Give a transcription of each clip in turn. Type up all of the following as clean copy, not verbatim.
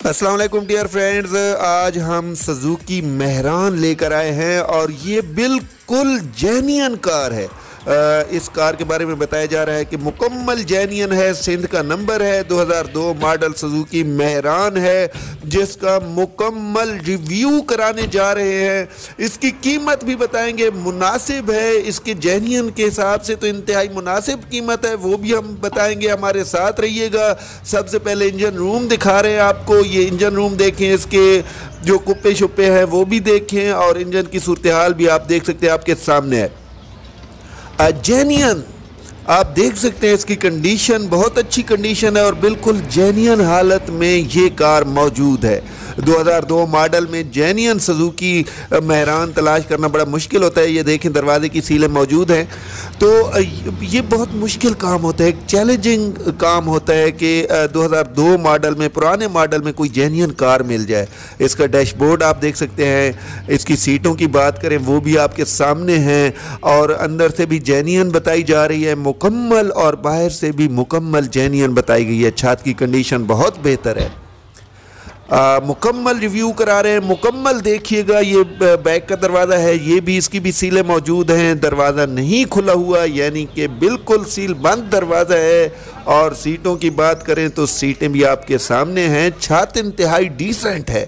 अस्सलाम वालेकुम dear friends, आज हम सुजुकी मेहरान लेकर आए हैं और ये बिल्कुल जेन्युइन कार है। इस कार के बारे में बताया जा रहा है कि मुकम्मल जेन्युइन है। सिंध का नंबर है, 2002 मॉडल सुजुकी मेहरान है जिसका मुकम्मल रिव्यू कराने जा रहे हैं। इसकी कीमत भी बताएंगे, मुनासिब है इसके जेन्युइन के हिसाब से तो इंतहाई मुनासिब कीमत है, वो भी हम बताएंगे। हमारे साथ रहिएगा। सबसे पहले इंजन रूम दिखा रहे हैं आपको। ये इंजन रूम देखें, इसके जो कुप्पे शुप्पे हैं वो भी देखें और इंजन की सूरत हाल भी आप देख सकते हैं, आपके सामने है। जेन्युइन आप देख सकते हैं, इसकी कंडीशन बहुत अच्छी कंडीशन है और बिल्कुल जेन्युइन हालत में ये कार मौजूद है। 2002 मॉडल में जेन्युइन सुजुकी मेहरान तलाश करना बड़ा मुश्किल होता है। ये देखें, दरवाजे की सीलें मौजूद हैं। तो ये बहुत मुश्किल काम होता है, एक चैलेंजिंग काम होता है कि 2002 मॉडल में, पुराने मॉडल में कोई जेन्युइन कार मिल जाए। इसका डैशबोर्ड आप देख सकते हैं। इसकी सीटों की बात करें वो भी आपके सामने हैं और अंदर से भी जेन्युइन बताई जा रही है मुकम्मल, और बाहर से भी मुकम्मल जेन्युइन बताई गई है। छत की कंडीशन बहुत बेहतर है। मुकम्मल रिव्यू करा रहे हैं, मुकम्मल देखिएगा। ये बैक का दरवाज़ा है, ये भी, इसकी भी सीलें मौजूद हैं। दरवाज़ा नहीं खुला हुआ, यानी कि बिल्कुल सील बंद दरवाज़ा है। और सीटों की बात करें तो सीटें भी आपके सामने हैं। छत इंतहाई डिसेंट है।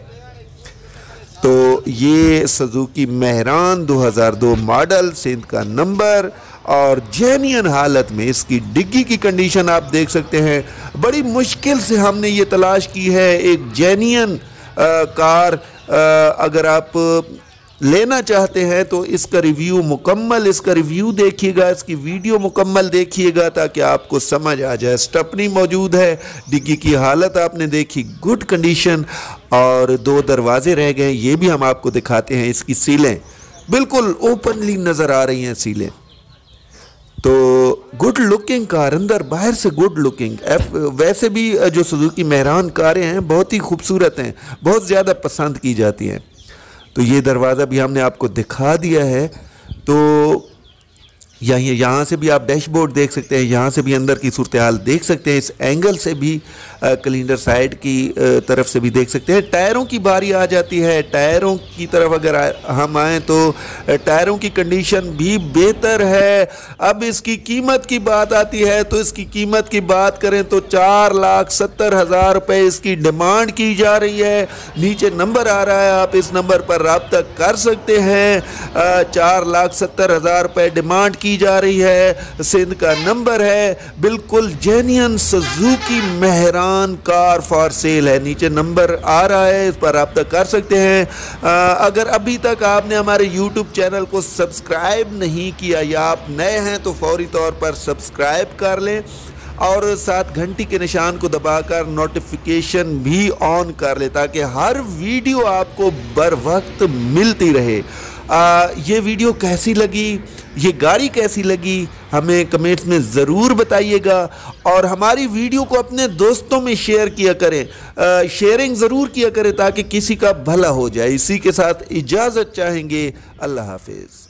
तो ये सुजुकी मेहरान 2002 मॉडल, सिंध का नंबर और जेन्युइन हालत में। इसकी डिग्गी की कंडीशन आप देख सकते हैं। बड़ी मुश्किल से हमने ये तलाश की है एक जेन्युइन कार। अगर आप लेना चाहते हैं तो इसका रिव्यू मुकम्मल, इसका रिव्यू देखिएगा, इसकी वीडियो मुकम्मल देखिएगा ताकि आपको समझ आ जाए। स्टेपनी मौजूद है, डिग्गी की हालत आपने देखी, गुड कंडीशन, और 2 दरवाजे रह गए, ये भी हम आपको दिखाते हैं। इसकी सीलें बिल्कुल ओपनली नज़र आ रही हैं सीलें। तो गुड लुकिंग कार, अंदर बाहर से गुड लुकिंग। वैसे भी जो सुजुकी मेहरान कारें हैं बहुत ही खूबसूरत हैं, बहुत ज़्यादा पसंद की जाती हैं। तो ये दरवाज़ा भी हमने आपको दिखा दिया है। तो यहाँ से भी आप डैशबोर्ड देख सकते हैं, यहाँ से भी अंदर की सूरत हाल देख सकते हैं। इस एंगल से भी कैलेंडर साइड की तरफ से भी देख सकते हैं। टायरों की बारी आ जाती है। टायरों की तरफ अगर हम आएँ तो टायरों की कंडीशन भी बेहतर है। अब इसकी कीमत की बात आती है तो इसकी कीमत की बात करें तो 4,70,000 रुपये इसकी डिमांड की जा रही है। नीचे नंबर आ रहा है, आप इस नंबर पर रब्ता कर सकते हैं। 4,70,000 रुपये डिमांड की जा रही है। सिंध का नंबर है, बिल्कुल genuine Suzuki Mehran car for sale है। नीचे नंबर आ रहा है, इस पर रब्ता कर सकते हैं। अगर अभी तक आपने हमारे YouTube चैनल को सब्सक्राइब नहीं किया या आप नए हैं तो फौरी तौर पर सब्सक्राइब कर लें और साथ घंटी के निशान को दबाकर नोटिफिकेशन भी ऑन कर ले ताकि हर वीडियो आपको बर वक्त मिलती रहे। ये वीडियो कैसी लगी, ये गाड़ी कैसी लगी, हमें कमेंट्स में ज़रूर बताइएगा और हमारी वीडियो को अपने दोस्तों में शेयर किया करें। शेयरिंग ज़रूर किया करें ताकि किसी का भला हो जाए। इसी के साथ इजाज़त चाहेंगे। अल्लाह हाफिज़।